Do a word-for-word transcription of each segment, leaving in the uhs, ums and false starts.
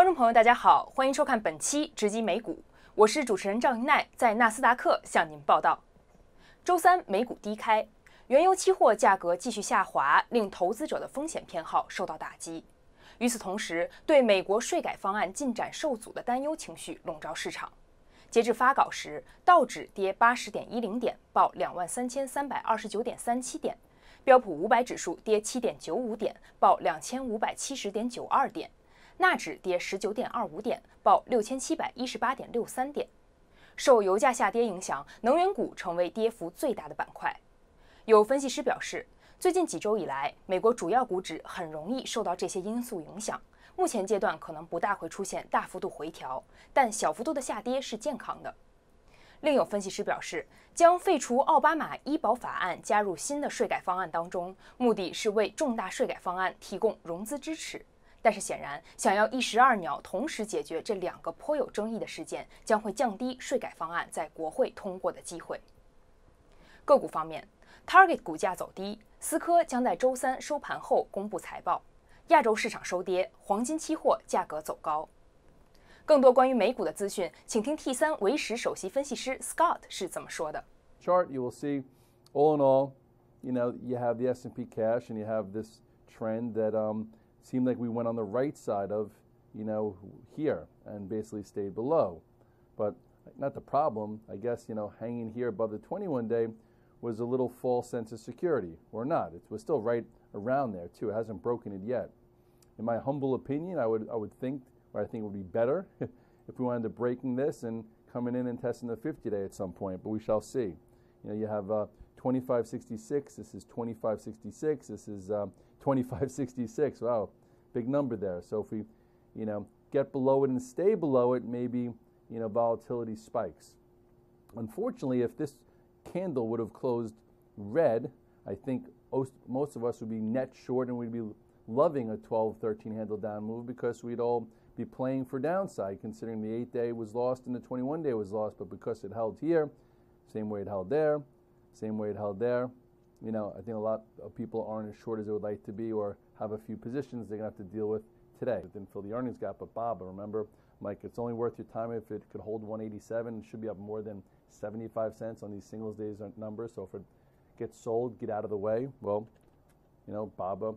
观众朋友，大家好，欢迎收看本期直击美股，我是主持人赵英奈，在纳斯达克向您报道。周三美股低开，原油期货价格继续下滑，令投资者的风险偏好受到打击。与此同时，对美国税改方案进展受阻的担忧情绪笼罩市场。截至发稿时，道指跌八十点一零点，报两万三千三百二十九点三七点；标普五百指数跌七点九五点，报两千五百七十点九二点。纳指跌十九点二五点，报六千七百一十八点六三点。受油价下跌影响，能源股成为跌幅最大的板块。有分析师表示，最近几周以来，美国主要股指很容易受到这些因素影响。目前阶段可能不大会出现大幅度回调，但小幅度的下跌是健康的。另有分析师表示，将废除奥巴马医保法案加入新的税改方案当中，目的是为重大税改方案提供融资支持。但是显然，想要一石二鸟同时解决这两个颇有争议的事件，将会降低税改方案在国会通过的机会。个股方面 ，Target 股价走低，思科将在周三收盘后公布财报。亚洲市场收跌，黄金期货价格走高。更多关于美股的资讯，请听 T 三唯时首席分析师 Scott 是怎么说的。 Chart, you will see, all in all, you know, you have the S and P cash, and you have this trend that um. seemed like we went on the right side of, you know, here and basically stayed below. But not the problem. I guess, you know, hanging here above the twenty-one day was a little false sense of security, or not. It was still right around there, too. It hasn't broken it yet. In my humble opinion, I would, I would think, or I think it would be better if we wound up breaking this and coming in and testing the fifty day at some point, but we shall see. You know, you have uh, twenty-five sixty-six, this is twenty-five sixty-six, this is um, twenty-five sixty-six. Wow, big number there. So if we, you know, get below it and stay below it, maybe, you know, volatility spikes. Unfortunately, if this candle would have closed red, I think most of us would be net short and we'd be loving a twelve, thirteen handle down move because we'd all be playing for downside, considering the eight day was lost and the twenty-one day was lost, but because it held here, same way it held there, same way it held there. You know, I think a lot of people aren't as short as they would like to be or have a few positions they're going to have to deal with today. It didn't fill the earnings gap, but Bob, remember, Mike, it's only worth your time if it could hold one eighty-seven. It should be up more than seventy-five cents on these singles days numbers. So if it gets sold, get out of the way. Well, you know, Baba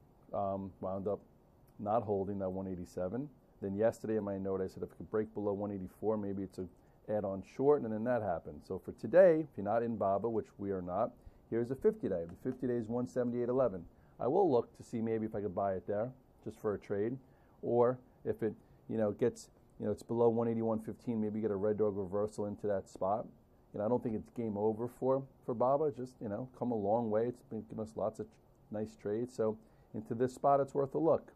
um, wound up not holding that one eighty-seven. Then yesterday in my note, I said if it could break below one eighty-four, maybe it's a add-on short, and then that happened. So for today, if you're not in Baba, which we are not, here's a fifty day. The fifty day is one seventy-eight eleven. I will look to see maybe if I could buy it there just for a trade, or if it, you know, gets, you know, it's below one eighty-one fifteen, maybe get a red dog reversal into that spot. You know, I don't think it's game over for for Baba. Just, you know, come a long way. It's been giving us lots of nice trades. So into this spot, it's worth a look.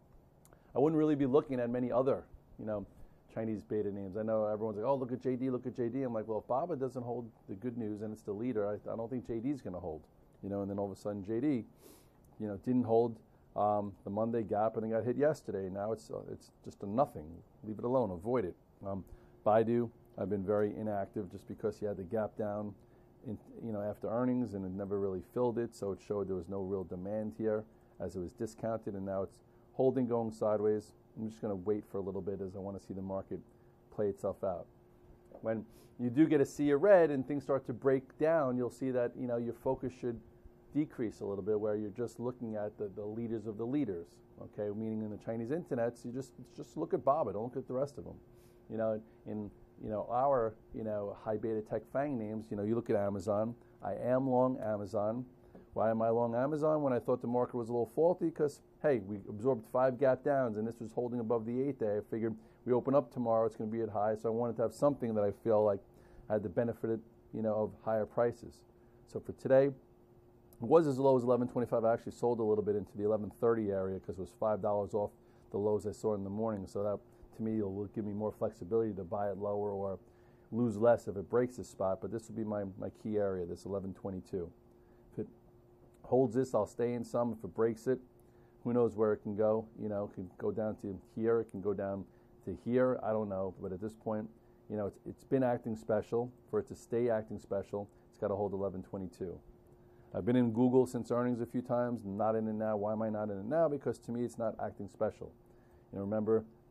I wouldn't really be looking at many other, you know, Chinese beta names. I know everyone's like, oh, look at J D, look at J D. I'm like, well, if Baba doesn't hold the good news and it's the leader, I, I don't think J D's going to hold. You know, and then all of a sudden J D, you know, didn't hold um, the Monday gap and then got hit yesterday. Now it's uh, it's just a nothing. Leave it alone. Avoid it. Um, Baidu, I've been very inactive just because he had the gap down, in, you know, after earnings and it never really filled it. So it showed there was no real demand here as it was discounted, and now it's holding, going sideways. I'm just going to wait for a little bit as I want to see the market play itself out. When you do get a sea of red and things start to break down, you'll see that, you know, your focus should decrease a little bit, where you're just looking at the, the leaders of the leaders. Okay, meaning in the Chinese internets, you just just look at Baba, don't look at the rest of them. You know, in you know our you know high beta tech FANG names, you know, you look at Amazon. I am long Amazon. Why am I long Amazon when I thought the market was a little faulty? Because, hey, we absorbed five gap downs, and this was holding above the eight day. I figured we open up tomorrow, it's going to be at high, so I wanted to have something that I feel like had the benefit, you know, of higher prices. So for today, it was as low as eleven twenty-five. I actually sold a little bit into the eleven thirty area because it was five dollars off the lows I saw in the morning. So that, to me, will give me more flexibility to buy it lower or lose less if it breaks this spot. But this would be my, my key area, this eleven twenty-two. If it holds this, I'll stay in some. If it breaks it, who knows where it can go. You know, it can go down to here. It can go down to here. I don't know. But at this point, you know, it's, it's been acting special. For it to stay acting special, it's got to hold eleven twenty-two. I've been in Google since earnings a few times, not in it now. Why am I not in it now? Because to me, it's not acting special. You know, remember,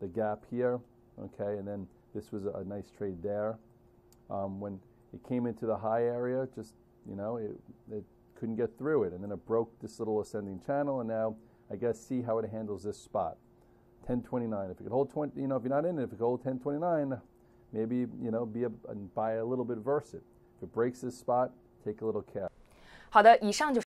the gap here, okay, and then this was a, a nice trade there. Um, when it came into the high area, just, you know, it, it couldn't get through it, and then it broke this little ascending channel, and now I guess see how it handles this spot. ten twenty-nine. If it could hold twenty, you know, if you're not in it, if it could hold ten twenty-nine, maybe, you know, be a, and buy a little bit verse it. If it breaks this spot, take a little care. 好的，以上就是